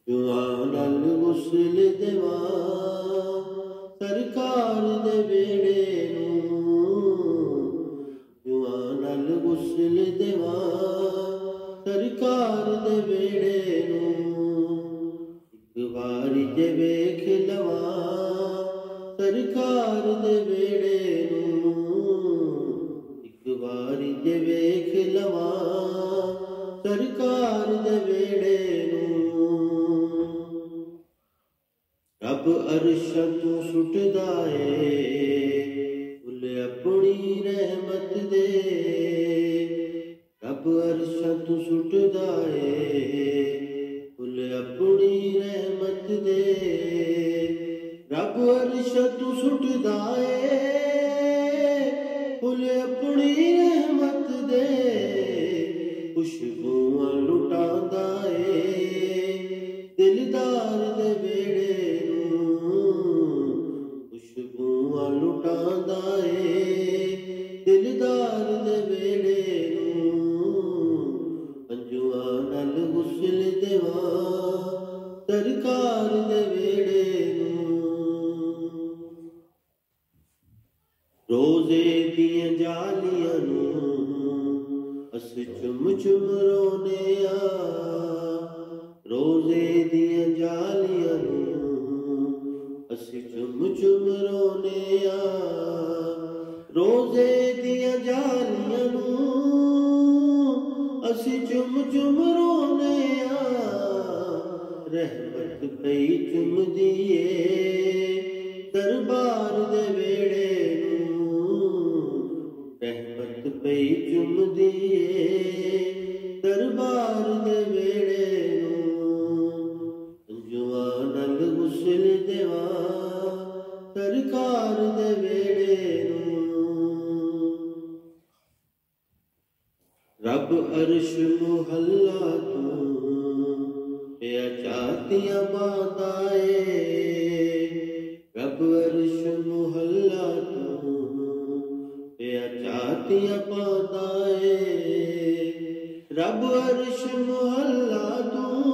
जुआं नाल गुसल देवा सरकार दे बेड़े नूं, जुआं नाल गुसल देवा सरकार दे बेड़े नूं। एक बारी जे वेख लवा सरकार दे बेड़े नूं, एक बारी जे वेख लवा सरकार दे बेड़े नूं। रब अर्श तू सुटदा ए फुल अपनी रहमत दे, रब अर्श तू सुटदा ए फुल अपनी रहमत दे, रब अर्श तू सुटदा ए फुल अपनी रहमत दे। खुशबूआं लुटांदा ए दिलदार दे बेड़े नूं, खुशबूआं लुटांदा ए दिलदार दे बेड़े नूं। हंजूआं नाल गुसल देवा सरकार दे बेड़े नूं। रोज़े दियां जालियां नूं अस चुम चुम रोने आ, रोज़े दियां जालियां नूं अस चुम चुम रोने आ, रोज़े दियां जालियां नूं अस चुम चुम रोने आ। रहमत पई चुमदी ए दरबार दे बेड़े नूं, रहमत पई चुमदी ए दरबार दे बेड़े नूं। हंजूआं नाल गुसल देवा सरकार दे बेड़े नूं। रब अर्श मुहल्ला तू पिया चाहतियां बांदा ए, रब अर्श मुहल्ला तू पिया चाहतियां बांदा ए, रब अर्श मुहल्ला तू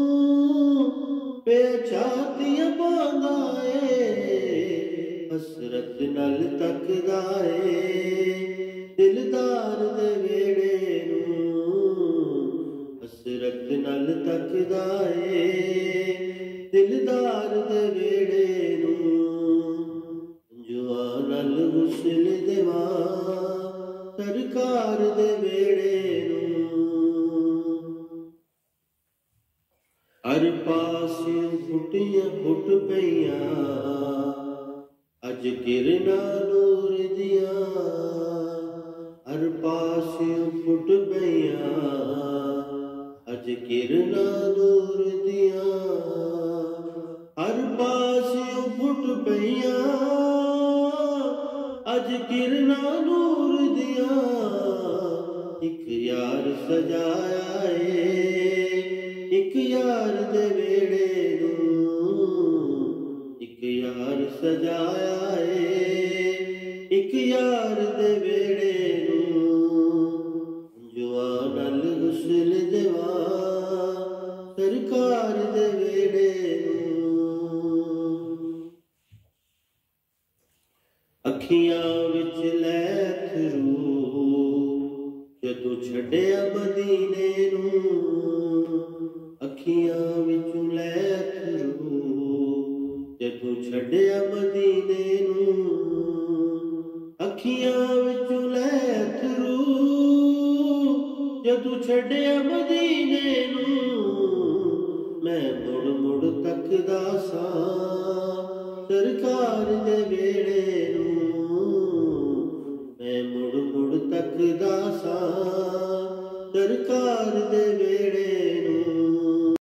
पिया चाहतियां बांदा ए। हसरत नाल तकदा ए दिलदार दे बेड़े नूं, हसरत नाल तकदा ए दिलदार दे बेड़े नूं। जुआं नाल गुसल देवा सरकार दे बेड़े नूं। हर पासियों फुटियां फुट पईयां अज किरना नूर दियां, हर पासियों फुट पईयां अज किरना नूर दियां, हर पासियों फुट पईयां अज किरना नूर दियां। एक यार सजाया ए एक यार दे बेड़े नूं, एक यार सजाया ए एक यार दे बेड़े नूं। जुआं नाल गुसल देवा सरकार दे बेड़े नूं। अखियां विच लै अथरू जदों छड्डिया मदीने नूं, अखियां विचों लै अथरू जदों छड्डिया मदीने नूं, अखियां विचों लै अथरू जदों छड्डिया मदीने नूं। मैं मुड़ मुड़ तकदा सां सरकार दे बेड़े